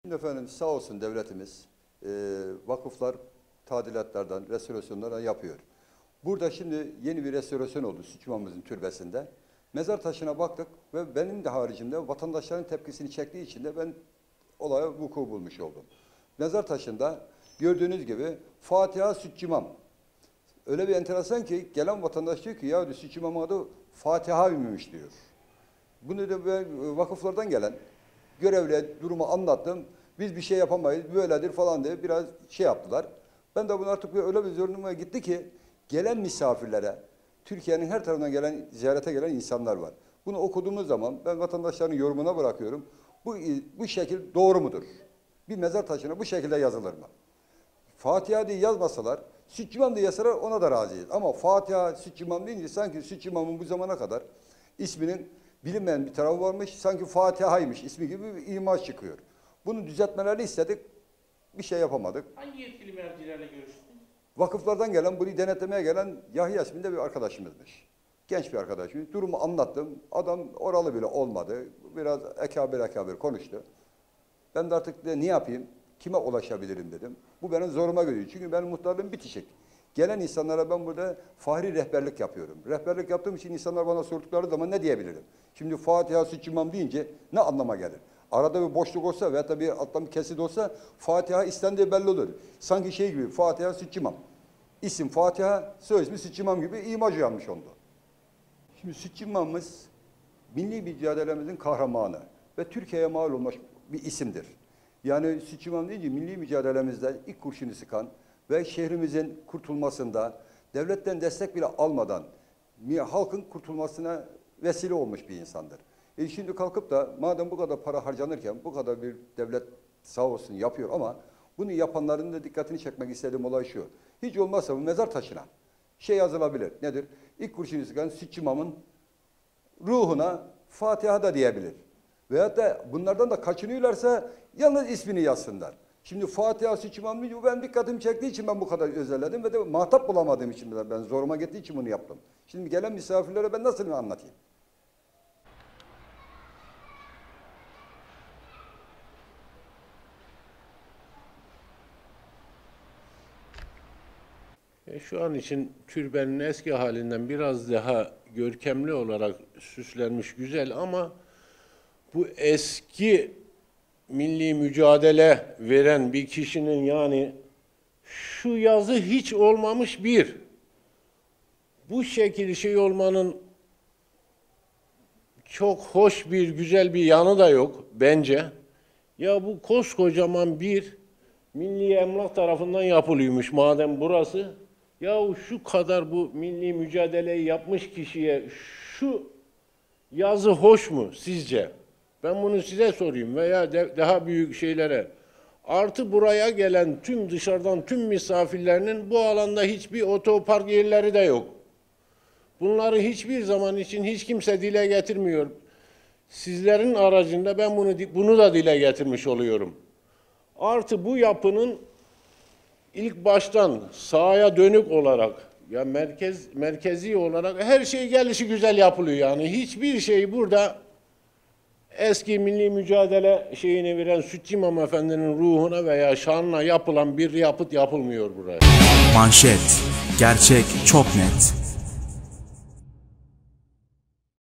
Şimdi efendim sağ olsun devletimiz vakıflar tadilatlardan, restorasyonlardan yapıyor. Burada şimdi yeni bir restorasyon oldu Sütçümamızın türbesinde. Mezar taşına baktık ve benim de haricimde vatandaşların tepkisini çektiği için de ben olaya vuku bulmuş oldum. Mezar taşında gördüğünüz gibi Fatiha Sütçümam. Öyle bir enteresan ki gelen vatandaş diyor ki ya Sütçümam adı Fatiha'ymış diyor. Bunu da vakıflardan gelen görevliye durumu anlattım. Biz bir şey yapamayız, böyledir falan diye biraz şey yaptılar. Ben de bunu artık öyle bir zorunluluğa gitti ki gelen misafirlere, Türkiye'nin her tarafından gelen, ziyarete gelen insanlar var. Bunu okuduğumuz zaman ben vatandaşların yorumuna bırakıyorum. Bu şekil doğru mudur? Bir mezar taşına bu şekilde yazılır mı? Fatiha diye yazmasalar, Sütçümam diye yazsalar ona da razıyız. Ama Fatiha, Sütçümam deyince sanki Sütçümam'ın bu zamana kadar isminin bilinmeyen bir tarafı varmış, sanki Fatiha'ymış ismi gibi bir imaj çıkıyor. Bunu düzeltmelerini istedik, bir şey yapamadık. Hangi yetkili mercilerle görüştün? Vakıflardan gelen, bunu denetlemeye gelen Yahya isminde bir arkadaşımızmış. Genç bir arkadaşımız. Durumu anlattım. Adam oralı bile olmadı. Biraz ekabir konuştu. Ben de artık ne yapayım, kime ulaşabilirim dedim. Bu benim zoruma gidiyor. Çünkü benim muhtarlığım bitişik. Gelen insanlara ben burada fahri rehberlik yapıyorum. Rehberlik yaptığım için insanlar bana sordukları zaman ne diyebilirim? Şimdi Fatiha Sütçümam deyince ne anlama gelir? Arada bir boşluk olsa veya da bir alttan bir kesit olsa Fatiha istendiği belli olur. Sanki şey gibi Fatiha Sütçümam. İsim Fatiha, soy ismi Sütçümam gibi imaj yanmış onda. Şimdi Sütçümam'ımız milli mücadelemizin kahramanı ve Türkiye'ye mal olmuş bir isimdir. Yani Sütçümam deyince milli mücadelemizde ilk kurşunu sıkan ve şehrimizin kurtulmasında devletten destek bile almadan halkın kurtulmasına vesile olmuş bir insandır. Şimdi kalkıp da madem bu kadar para harcanırken bu kadar bir devlet sağ olsun yapıyor ama bunu yapanların da dikkatini çekmek istediğim olay şu. Hiç olmazsa bu mezar taşına şey yazılabilir. Nedir? İlk kurşunu sıkan Sütçümam'ın ruhuna Fatiha da diyebilir. Veyahut da bunlardan da kaçınıyorlarsa yalnız ismini yazsınlar. Şimdi Fatiha Sütçümam deyince ben dikkatimi çektiği için ben bu kadar özelledim ve de muhatap bulamadığım için ben zoruma gittiği için bunu yaptım. Şimdi gelen misafirlere ben nasıl anlatayım? Şu an için türbenin eski halinden biraz daha görkemli olarak süslenmiş, güzel ama bu eski milli mücadele veren bir kişinin yani şu yazı hiç olmamış bir. Bu şekilde şey olmanın çok hoş bir, güzel bir yanı da yok bence. Ya bu koskocaman bir milli emlak tarafından yapılıyormuş madem burası. Yahu şu kadar bu milli mücadeleyi yapmış kişiye şu yazı hoş mu sizce? Ben bunu size sorayım veya daha büyük şeylere. Artı buraya gelen dışarıdan tüm misafirlerinin bu alanda hiçbir otopark yerleri de yok. Bunları hiçbir zaman için hiç kimse dile getirmiyor. Sizlerin aracında ben bunu da dile getirmiş oluyorum. Artı bu yapının İlk baştan sağa dönük olarak ya merkezi olarak her şey gelişi güzel yapılıyor yani. Hiçbir şey burada eski milli mücadele şeyini veren Sütçümam Efendi'nin ruhuna veya şanına yapılan bir yapıt yapılmıyor buraya. Manşet. Gerçek çok net.